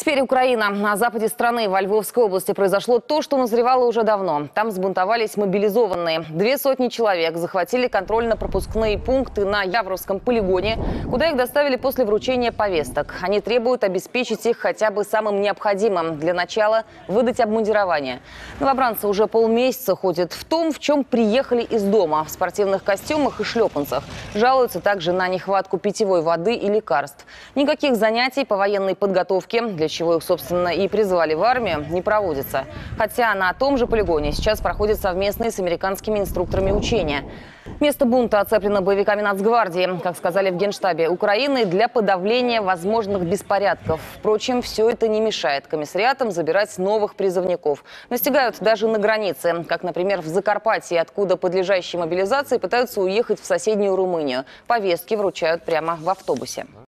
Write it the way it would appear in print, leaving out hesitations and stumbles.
Теперь Украина. На западе страны, во Львовской области, произошло то, что назревало уже давно. Там взбунтовались мобилизованные. 200 человек захватили контрольно-пропускные пункты на Явровском полигоне, куда их доставили после вручения повесток. Они требуют обеспечить их хотя бы самым необходимым. Для начала выдать обмундирование. Новобранцы уже полмесяца ходят в том, в чем приехали из дома. В спортивных костюмах и шлепанцах. Жалуются также на нехватку питьевой воды и лекарств. Никаких занятий по военной подготовке, для чего их, собственно, и призвали в армию, не проводится. Хотя на том же полигоне сейчас проходят совместные с американскими инструкторами учения. Место бунта оцеплено боевиками Нацгвардии, как сказали в Генштабе Украины, для подавления возможных беспорядков. Впрочем, все это не мешает комиссариатам забирать новых призывников. Настигают даже на границе, как, например, в Закарпатье, откуда подлежащие мобилизации пытаются уехать в соседнюю Румынию. Повестки вручают прямо в автобусе.